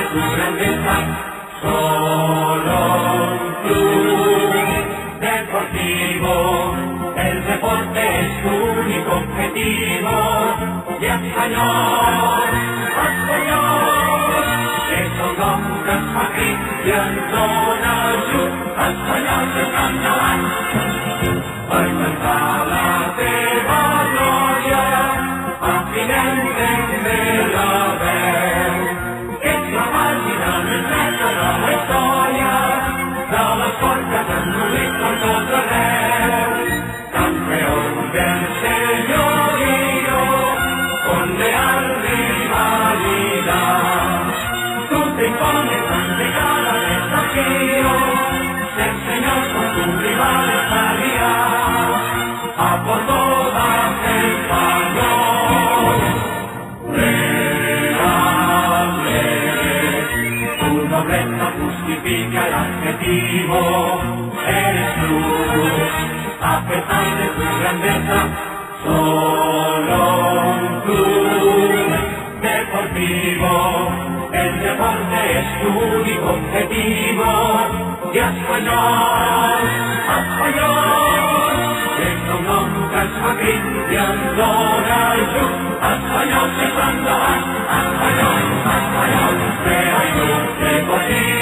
tu grandeza, solo un club deportivo. El deporte es su único objetivo. Y Espanyol, que son nombres aquí i ens dona ajut. Espanyol sempre endavant, per cantar la teva glòria, afinem també la veu. Ets la pàgina més neta de la història, de l'esport que s'ha endurit per tot arreu. Campeón del señorío, con leal rivalidad. Tú te impones ante cada desafío, ser señor con tu rival estaría a por todas Espanyol. Reable, tu nobleza justifica el adjetivo, eres luz, a pesar de tu grandeza, solo un club deportivo. El deporte es tu único objetivo. I Espanyol, que som que ens fa crit i ens dona ajut. Espanyol sempre endavant, Espanyol, Real Club Deportivo.